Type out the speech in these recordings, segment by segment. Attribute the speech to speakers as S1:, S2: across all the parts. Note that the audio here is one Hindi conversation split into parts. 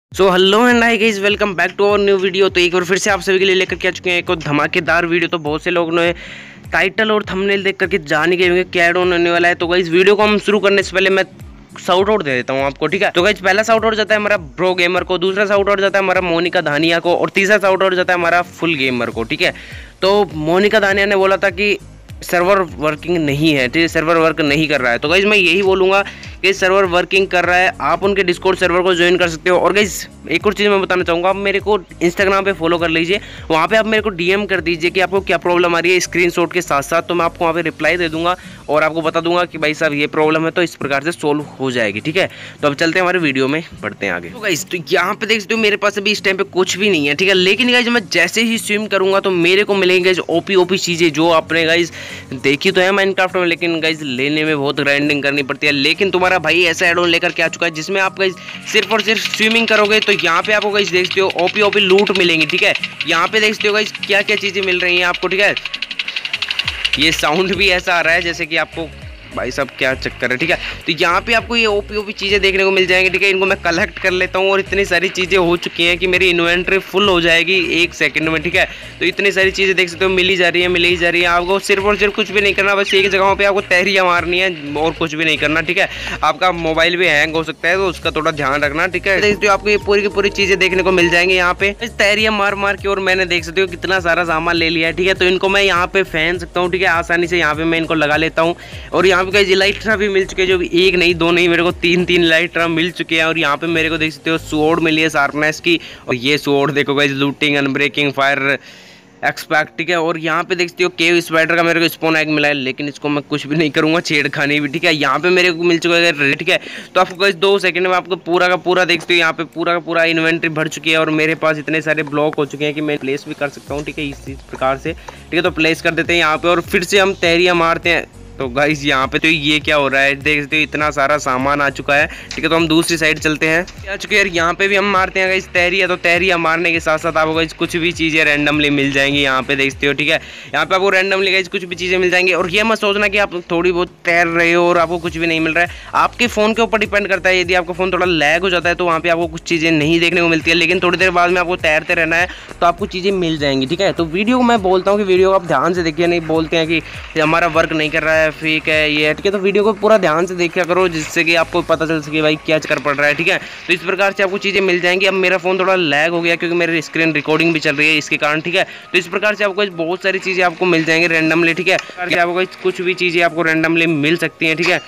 S1: So hello and hi guys, welcome back to our new video. तो एक बार फिर से आप सभी के लिए लेकर के आ चुके हैं एक और धमाकेदार वीडियो। तो बहुत से लोगों ने टाइटल और थंबनेल देख करके जान गए होंगे क्या ऐड ऑन होने वाला है। तो गाइस वीडियो को हम शुरू करने से पहले मैं साउट आउट दे देता हूँ आपको, ठीक है। तो गाइस पहला साउट आउट जाता है हमारा ब्रो गेमर को, दूसरा साउट आउट जाता है हमारा मोनिका धानिया को और तीसरा साउट आउट जाता है हमारा फुल गेमर को, ठीक है। तो मोनिका धानिया ने बोला था कि सर्वर वर्किंग नहीं है, ठीक है, सर्वर वर्क नहीं कर रहा है। तो गाइज मैं यही बोलूँगा कि सर्वर वर्किंग कर रहा है, आप उनके डिस्कॉर्ड सर्वर को ज्वाइन कर सकते हो। और गाइज एक और चीज़ मैं बताना चाहूँगा, आप मेरे को इंस्टाग्राम पे फॉलो कर लीजिए, वहाँ पे आप मेरे को डीएम कर दीजिए कि आपको क्या प्रॉब्लम आ रही है स्क्रीनशॉट के साथ साथ, तो मैं आपको वहाँ पे रिप्लाई दे दूँगा और आपको बता दूंगा कि भाई साहब ये प्रॉब्लम है, तो इस प्रकार से सोल्व हो जाएगी, ठीक है। तो अब चलते हैं हमारे वीडियो में, बढ़ते हैं आगे। तो गाइज तो यहाँ पे देख सकते हो मेरे पास अभी इस टाइम पे कुछ भी नहीं है, ठीक है। लेकिन गाइज मैं जैसे ही स्विम करूँगा तो मेरे को मिलेंगे गाइज ओपी चीज़ें जो आपने गाइज देखी तो है माइनक्राफ्ट में, लेकिन गाइज लेने में बहुत ग्राइंडिंग करनी पड़ती है। लेकिन तुम्हारा भाई ऐसा एड ऑन लेकर के आ चुका है जिसमें आप गाइज सिर्फ और सिर्फ स्विमिंग करोगे तो यहाँ पे आपको गाइज देखते हो ओपी लूट मिलेंगी, ठीक है। यहाँ पे देखते हो गाइज क्या क्या चीज़ें मिल रही हैं आपको, ठीक है। ये साउंड भी ऐसा आ रहा है जैसे कि आपको भाई साहब क्या चक्कर है, ठीक है। तो यहाँ पे आपको ये ओपी चीज़ें देखने को मिल जाएंगी, ठीक है। इनको मैं कलेक्ट कर लेता हूँ और इतनी सारी चीज़ें हो चुकी हैं कि मेरी इन्वेंट्री फुल हो जाएगी 1 सेकंड में, ठीक है। तो इतनी सारी चीज़ें देख सकते हो मिल ही जा रही है। आपको सिर्फ और सिर्फ कुछ भी नहीं करना, बस एक जगहों पर आपको तहरियाँ मारनी है और कुछ भी नहीं करना, ठीक है। आपका मोबाइल भी हैंग हो सकता है तो उसका थोड़ा ध्यान रखना, ठीक है। देखते हो आपको ये पूरी की पूरी चीज़ें देखने को मिल जाएंगी यहाँ पे तहरियाँ मार के, और मैंने देख सकते हो कितना सारा सामान ले लिया है, ठीक है। तो इनको मैं यहाँ पे फेंक सकता हूँ, ठीक है, आसानी से यहाँ पे मैं इनको लगा लेता हूँ। और यहाँ पे कई लाइट भी मिल चुके हैं, जो एक नहीं दो नहीं मेरे को तीन लाइट मिल चुके हैं। और यहाँ पे मेरे को देख सकते हो स्वॉर्ड मिली है शार्पनेस की, और ये स्वॉर्ड देखो guys looting unbreaking fire expect, ठीक है। और यहाँ पे देखते हो केव स्पाइडर का मेरे को स्पॉन एग मिला है, लेकिन इसको मैं कुछ भी नहीं करूँगा, छेड़खानी भी, ठीक है। यहाँ पे मेरे को मिल चुका है, ठीक है। तो आपको गाइस 2 सेकंड में आपको पूरा का पूरा देखते हो यहाँ पे पूरा का पूरा इन्वेंट्री भर चुकी है और मेरे पास इतने सारे ब्लॉक हो चुके हैं कि मैं प्लेस भी कर सकता हूँ, ठीक है, इस प्रकार से, ठीक है। तो प्लेस कर देते हैं यहाँ पे और फिर से हम तहरियाँ मारते हैं। तो गाइस यहाँ पे तो ये क्या हो रहा है, देख सकते हो इतना सारा सामान आ चुका है, ठीक है। तो हम दूसरी साइड चलते हैं, आ चुके हैं यहाँ पे भी हम मारते हैं गाइस तहरिया। तो तहरिया मारने के साथ साथ आपको गाइस कुछ भी चीज़ें रैंडमली मिल जाएंगी, यहाँ पे देखते हो, ठीक है। यहाँ पे आपको रैंडमली गाइस कुछ भी चीज़ें मिल जाएंगी। और ये मत सोचना कि आप थोड़ी बहुत तैर रहे हो और आपको कुछ भी नहीं मिल रहा है, आपके फ़ोन के ऊपर डिपेंड करता है। यदि आपका फ़ोन थोड़ा लैग हो जाता है तो वहाँ पर आपको कुछ चीज़ें नहीं देखने को मिलती है, लेकिन थोड़ी देर बाद में आपको तैरते रहना है तो आपको चीज़ें मिल जाएंगी, ठीक है। तो वीडियो को मैं बोलता हूँ कि वीडियो को आप ध्यान से देखिए, नहीं बोलते हैं कि हमारा वर्क नहीं कर रहा है, फेक है ये, ठीक है। तो वीडियो को पूरा ध्यान से देखा करो जिससे कि आपको पता चल सके भाई क्या कर पड़ रहा है, ठीक है। तो इस प्रकार से आपको चीज़ें मिल जाएंगी। अब मेरा फ़ोन थोड़ा लैग हो गया क्योंकि मेरी स्क्रीन रिकॉर्डिंग भी चल रही है इसके कारण, ठीक है। तो इस प्रकार से आपको बहुत सारी चीज़ें आपको मिल जाएंगी रैंडमली, ठीक है। आपको कुछ भी चीज़ें आपको रैंडमली मिल सकती हैं, ठीक है।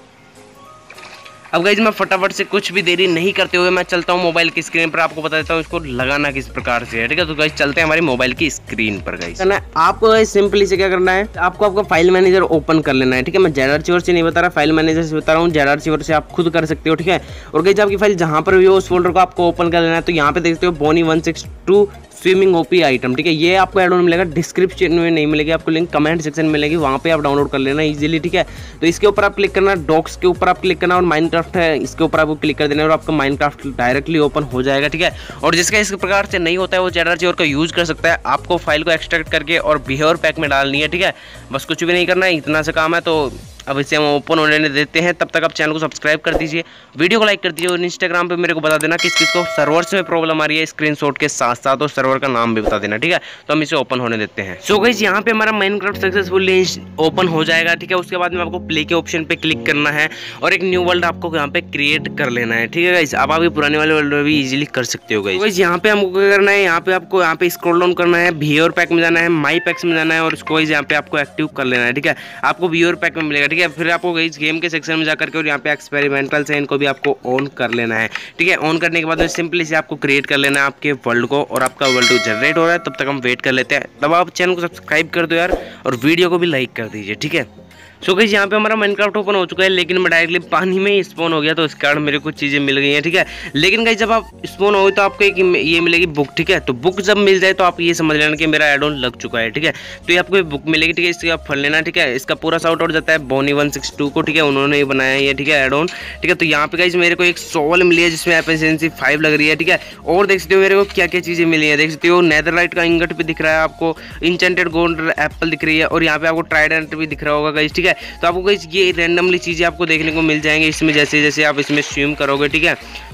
S1: अब गाइज मैं फटाफट से कुछ भी देरी नहीं करते हुए मैं चलता हूँ मोबाइल की स्क्रीन पर, आपको बता देता हूँ इसको लगाना किस प्रकार से है, ठीक है। तो गाइज चलते हैं हमारी मोबाइल की स्क्रीन पर। गाइज करना है आपको, गाइज सिंपली से क्या करना है, आपको आपका फाइल मैनेजर ओपन कर लेना है, ठीक है। मैं जेड आर्चिवर से नहीं बता रहा, फाइल मैनेजर से बता रहा हूँ। जेड आर्चिवर से आप खुद कर सकते हो, ठीक है। और गाइज आपकी फाइल जहाँ पर भी हो उस फोल्डर को आपको ओपन कर लेना है। तो यहाँ पे देखते हो बोनी 162 स्विमिंग ओपी आइटम, ठीक है। ये आपको ऐड ऑन मिलेगा, डिस्क्रिप्शन में नहीं मिलेगी आपको, लिंक कमेंट सेक्शन में मिलेगी, वहाँ पे आप डाउनलोड कर लेना इजीली, ठीक है। तो इसके ऊपर आप क्लिक करना, डॉक्स के ऊपर आप क्लिक करना और माइनक्राफ्ट है इसके ऊपर आपको क्लिक कर देना और आपका माइनक्राफ्ट डायरेक्टली ओपन हो जाएगा, ठीक है। और जिसका इस प्रकार से नहीं होता है वो जेड का यूज कर सकता है। आपको फाइल को एक्सट्रैक्ट करके और बिहेवियर पैक में डालनी है, ठीक है। बस कुछ भी नहीं करना है, इतना सा काम है। तो अब इसे हम ओपन होने देते हैं, तब तक आप चैनल को सब्सक्राइब कर दीजिए, वीडियो को लाइक कर दीजिए और इंस्टाग्राम पे मेरे को बता देना किस किस को सर्वर्स में प्रॉब्लम आ रही है स्क्रीनशॉट के साथ साथ, और सर्वर का नाम भी बता देना, ठीक है। तो हम इसे ओपन होने देते हैं। सो गाइस यहाँ पे हमारा माइनक्राफ्ट सक्सेसफुली ओपन हो जाएगा, ठीक है। उसके बाद में आपको प्ले के ऑप्शन पे क्लिक करना है और एक न्यू वर्ल्ड आपको यहाँ पे क्रिएट कर लेना है, ठीक है गाइस। अब आप पुराने वाले वर्ल्ड में भी इजीली कर सकते हो गाइस। यहाँ पे हमको क्या करना है, यहाँ पे आपको यहाँ पे स्क्रॉल डाउन करना है, बिहेवियर पैक में जाना है, माई पैक्स में जाना है और इसको यहाँ पे आपको एक्टिव कर लेना है, ठीक है। आपको बिहेवियर पैक में मिलेगा, ठीक है। फिर आपको गाइस गेम के सेक्शन में जाकर के और यहाँ पे एक्सपेरिमेंटल्स हैं इनको भी आपको ऑन कर लेना है, ठीक है। ऑन करने के बाद में सिंपली से आपको क्रिएट कर लेना है आपके वर्ल्ड को, और आपका वर्ल्ड जनरेट हो रहा है तब तक हम वेट कर लेते हैं। तब आप चैनल को सब्सक्राइब कर दो यार और वीडियो को भी लाइक कर दीजिए, ठीक है। सो गाइस यहाँ पे हमारा माइनक्राफ्ट ओपन हो चुका है, लेकिन मैं डायरेक्टली पानी में ही स्पॉन हो गया तो इस कारण मेरे को चीज़ें मिल गई हैं, ठीक है। लेकिन गाइस जब आप स्पॉन हो तो आपको एक ये मिलेगी बुक, ठीक है। तो बुक जब मिल जाए तो आप ये समझ लेना कि मेरा एड ऑन लग चुका है, ठीक है। तो ये आपको एक बुक मिलेगी, ठीक है, इससे आप फल लेना, ठीक है। इसका पूरा साउट आउट जाता है बोनी 162 को, ठीक है, उन्होंने ये बनाया है, ठीक है, एड ऑन, ठीक है। तो यहाँ पे गाइस मेरे को एक सोल मिली है जिसमें एफिशिएंसी 5 लग रही है, ठीक है। और देख सकते हो मेरे को क्या क्या चीज़ें मिली है, देख सकते हो नेदरलाइट का इंगट भी दिख रहा है आपको, इंचेंटेड गोल्ड एप्पल दिख रही है और यहाँ पे आपको ट्राइडेंट भी दिख रहा होगा गाइस, ठीक है। तो आपको गाइस ये रैंडमली चीज़ें आपको देखने को मिल जाएंगी इसमें, जैसे जैसे आप इसमें स्विम करोगे, ठीक है।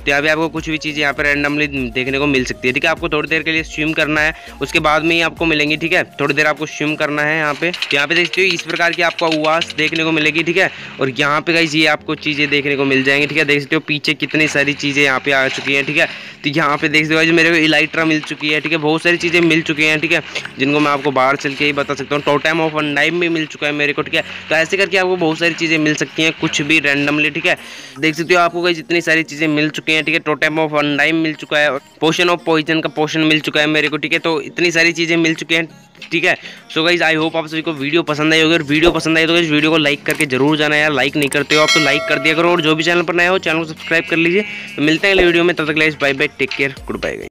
S1: तो यहाँ पे आपको कुछ भी चीज़ यहाँ पे रैंडमली देखने को मिल सकती है। ठीक है, आपको थोड़ी देर के लिए स्विम करना है, उसके बाद में ही आपको मिलेंगी। ठीक है, थोड़ी देर आपको स्विम करना है यहाँ पे। तो यहाँ पे देखते हो इस प्रकार की आपको आवाज़ देखने को मिलेगी। ठीक है, और यहाँ पे गाइस ये आपको चीज़ें देखने को मिल जाएंगी। ठीक है, देख सकते हो पीछे कितनी सारी चीज़ें यहाँ पे आ चुकी हैं। ठीक है, तो यहाँ पे देख सकते हो गाइस मेरे को इलाइट्रा मिल चुकी है। ठीक है, बहुत सारी चीज़ें मिल चुकी हैं। ठीक है, जिनको मैं आपको बाहर चल के ही बता सकता हूँ। टोटेम ऑफ अनडाइम भी मिल चुका है मेरे को। ठीक है, तो ऐसे करके आपको बहुत सारी चीज़ें मिल सकती हैं, कुछ भी रैंडमली। ठीक है, देख सकते हो आपको गाइस इतनी सारी चीज़ें मिल चुकी हैं। ठीक है, टोटेम ऑफ अनडाइम मिल चुका है, पोशन ऑफ पॉइजन का पोशन मिल चुका है मेरे को। ठीक है, तो इतनी सारी चीज़ें मिल चुकी हैं। ठीक है, सो गाइज आई होप आप सभी को वीडियो पसंद आई होगी। और वीडियो पसंद आई तो इस वीडियो को लाइक करके जरूर जाना यार। लाइक नहीं करते हो आप तो लाइक कर दिया करो, और जो भी चैनल पर नया हो चैनल को सब्सक्राइब कर लीजिए। तो मिलते हैं अगले वीडियो में, तब तक bye bye, take care, good bye.